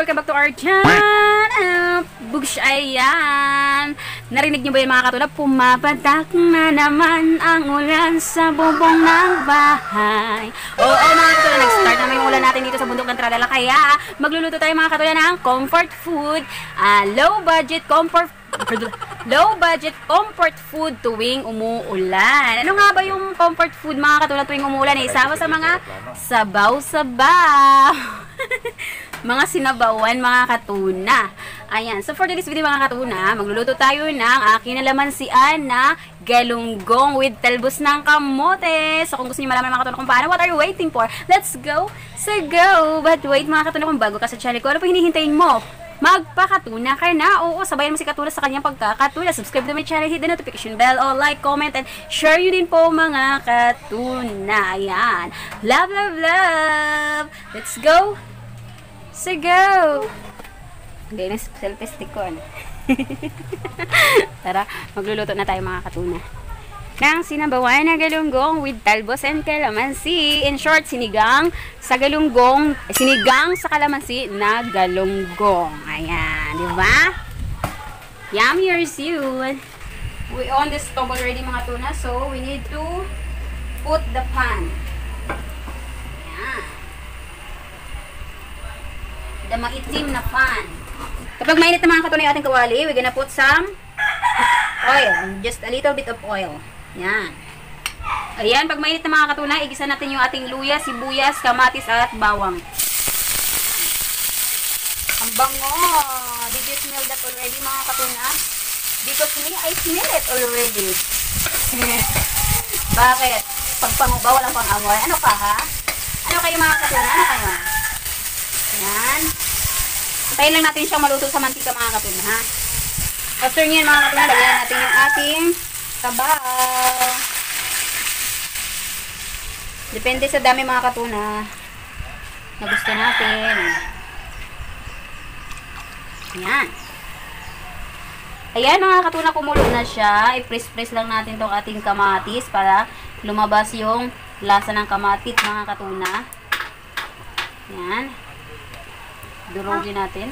welcome back to our channel. Bugs, ayan. Narinig niyo ba yun mga katulad? Pumapatak na naman ang ulan sa bubong ng bahay. Oo mga katulad, nag-start naman yung ulan natin dito sa bundok ng Tradala. Kaya magluluto tayo mga katulad ng comfort food. Low budget comfort food tuwing umuulan. Ano nga ba yung comfort food mga katulad tuwing umuulan? Isama sa mga sabaw-sabaw. Mga sinabawan mga katuna. Ayan. So for today's video mga katuna, magluluto tayo ng kinalamansian na galunggong with talbos ng kamote. So kung gusto niyo malaman mga katuna kung paano, what are you waiting for? Let's go! So go! But wait mga katuna, kung bago ka sa channel ko, ano pa hinihintayin mo? Magpakatuna ka na. Oo, sabayan mo si Katuna sa kanyang pagkakatuna. Subscribe to my channel, hit the notification bell, o like, comment, and share yun din po mga katuna. Ayan. Love, love, love! Let's go! So go! Hindi na selfie stick ko. Tara, magluluto na tayo mga katuna ng sinabawan na galunggong with talbos and calamansi. In short, sinigang sa galunggong, sinigang sa calamansi na galunggong. Ayan, di ba? Yum, here's you. We on the stove already mga tuna, so we need to put the pan. Ayan. The maitim na pan. Kapag mainit na mga katuna yung ating kawali, we're gonna put some oil. Just a little bit of oil. Yan. Ayan, pag mainit na mga katuna, igisa natin yung ating luya, sibuyas, kamatis, at bawang. Ang bango! Did you smell that already mga katuna? Because me, I smell it already. Bakit? Pag panguba, walang pang-amoy. Ano ka ha? Ano kayo mga katuna? Ano kayo? Yan. Tayin lang natin siyang maluto sa mantika mga katuna ha. After nyan mga katuna, lagyan natin yung ating sabaw. Depende sa dami mga katuna na gusto natin. Ayan. Ayan mga katuna, kumulo na siya. I-press-press lang natin tong ating kamatis para lumabas yung lasa ng kamatis mga katuna. Ayan. Durugin natin.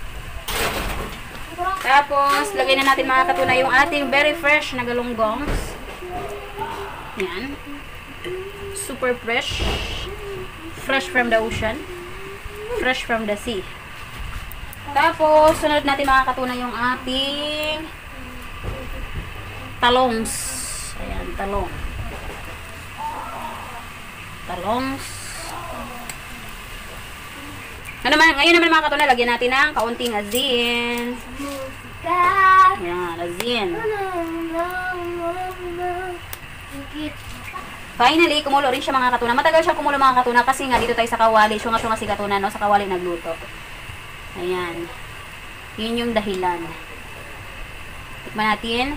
Tapos, lagay na natin mga katuna yung ating very fresh na galunggongs. Yan. Super fresh. Fresh from the ocean. Fresh from the sea. Tapos, sunod natin mga katuna yung ating talongs. Ayan, talong. Talongs. Ngayon naman mga katuna, lagyan natin ng kaunting asin. Ayan, asin. Finally, kumulo rin siya mga katuna. Matagal siya kumulo mga katuna kasi nga dito tayo sa kawali. Syunga-syunga si katuna, no? Sa kawali nagluto. Ayan. Yun yung dahilan. Tikman natin.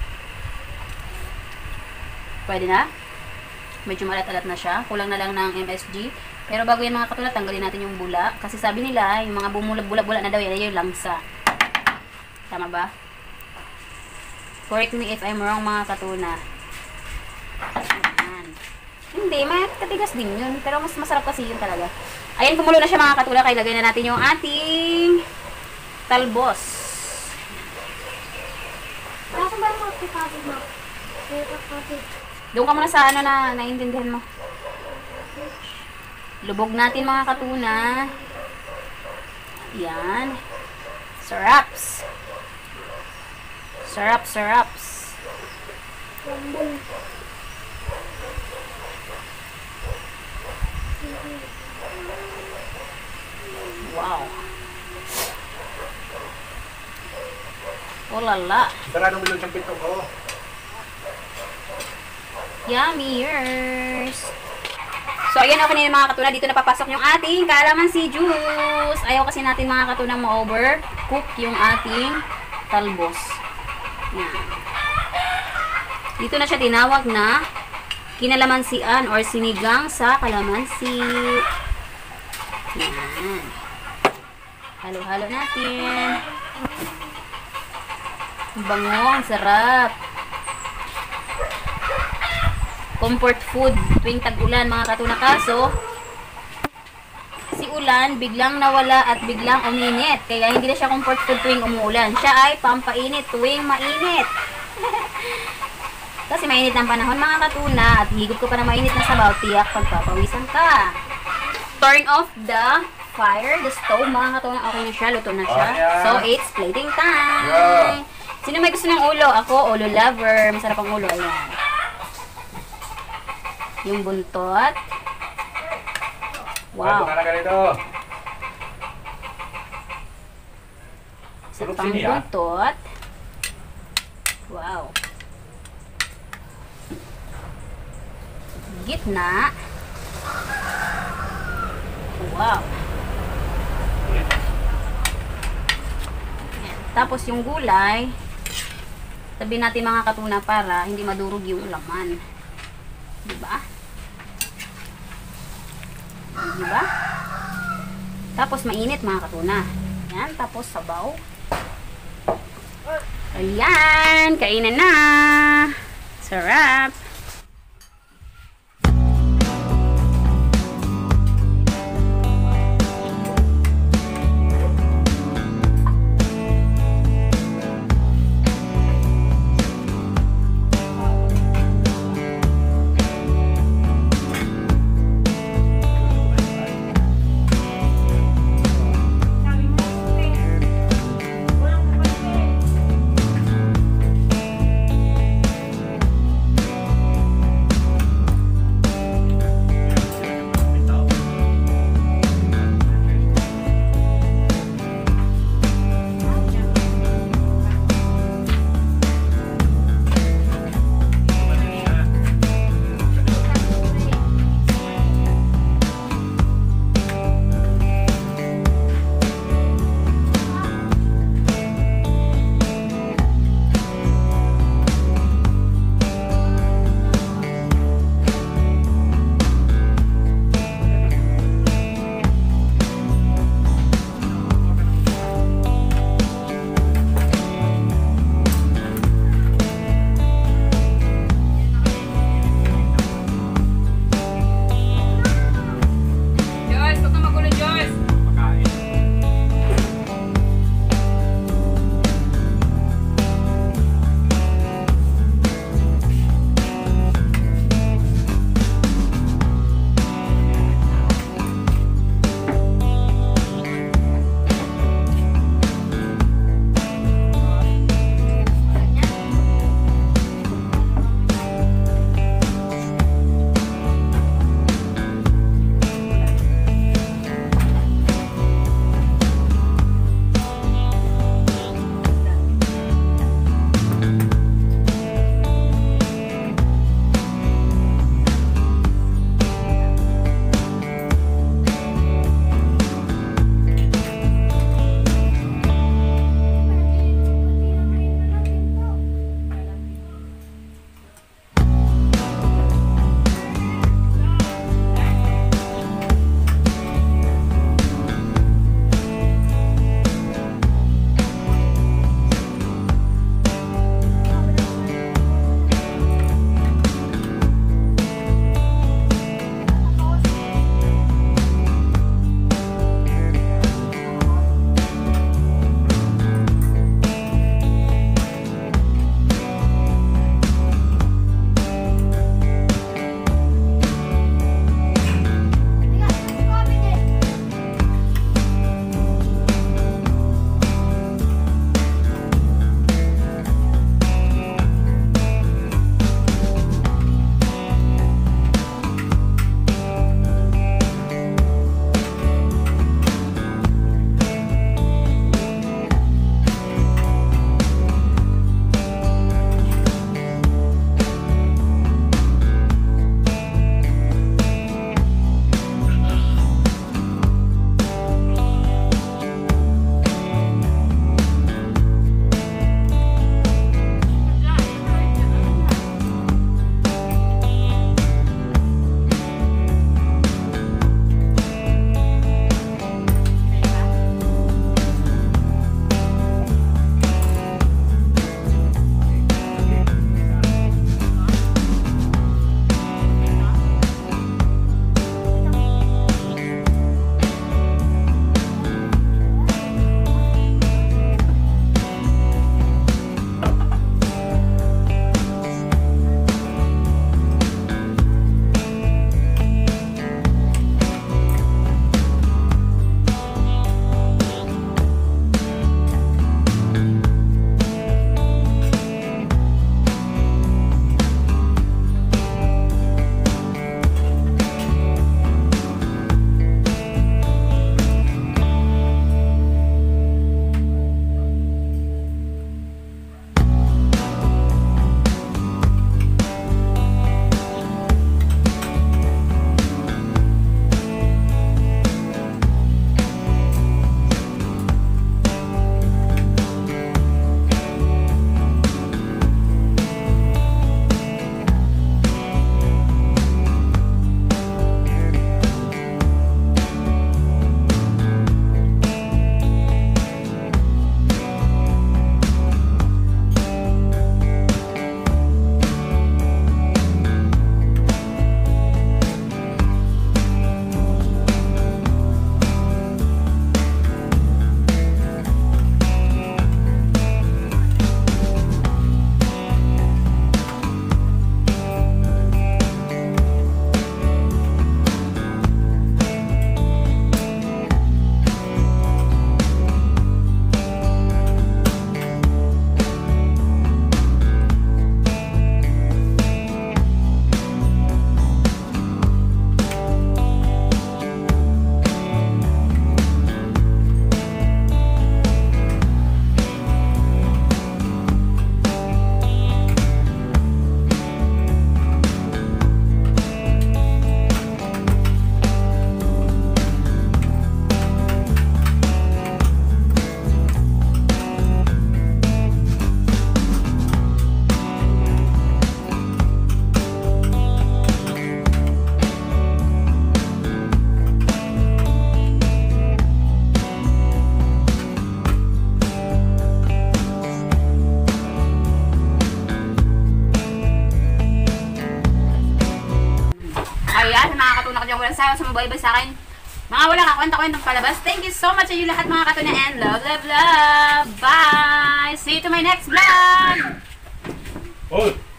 Pwede na. Medyo malat-alat na siya. Kulang na lang ng MSG. Pero bago yan mga katulad, tanggalin natin yung bula. Kasi sabi nila, yung mga bumula-bula na daw yan, yung langsa. Tama ba? Correct me if I'm wrong mga katuna. Ayan. Hindi, katigas din yun. Pero mas masarap kasi yun talaga. Ayan, kumulo na siya mga katula. Kaya lagay na natin yung ating talbos. Doon ka muna sa ano na naiintindihan mo. Lubog natin mga katuna. Yan. Syrups. Syrups. Wow. Oh lala. Sarado mo yung pinto ko. Yummy-ers. So, ayan ako na mga katuna. Dito na papasok yung ating calamansi juice. Ayaw kasi natin mga katuna ma-overcook yung ating talbos. Yan. Dito na siya tinawag na kinalamansian or sinigang sa kalamansi. Yan. Halo-halo natin. Bango, ang sarap. Comfort food tuwing tag-ulan mga katuna. Kaso, si ulan umuulan, biglang nawala at biglang uminit. Kaya hindi na siya comfort food tuwing umuulan. Siya ay pampainit tuwing mainit. Kasi mainit ng panahon mga katuna at higop ko pa na mainit na sabaw, tiyak pagpapawisan ka. Turn off the fire, the stove mga katuna. Okay na siya, luto na siya. So, it's plating time. Sino may gusto ng ulo? Ako, ulo lover. Masarap ang ulo. Ayan. Yung buntot. Wow. Sa pang buntot. Wow. Gitna. Wow. Ayan. Tapos yung gulay, tabi natin mga katuna para hindi madurog yung laman. Diba? Diba? Tapos mainit mga katuna. Ayan. Tapos sabaw. Ayan. Kainan na. Sarap. sawang sumubaybay sa akin. Mga walang kakwenta-kwentang palabas. Thank you so much sa inyo lahat mga katuna and love, love, love. Bye! See you to my next vlog! Oh!